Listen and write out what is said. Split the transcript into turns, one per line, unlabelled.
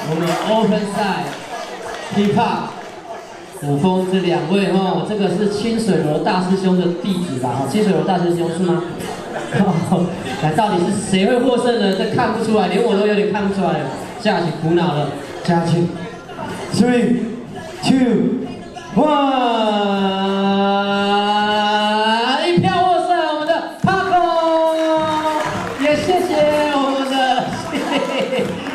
我们 Open Side Hip Hop 古风这两位哦，这个是清水楼大师兄的弟子吧？清水楼大师兄是吗？来，到底是谁会获胜呢？这看不出来，连我都有点看不出来了，下去苦恼了，下去 ，3、2、1。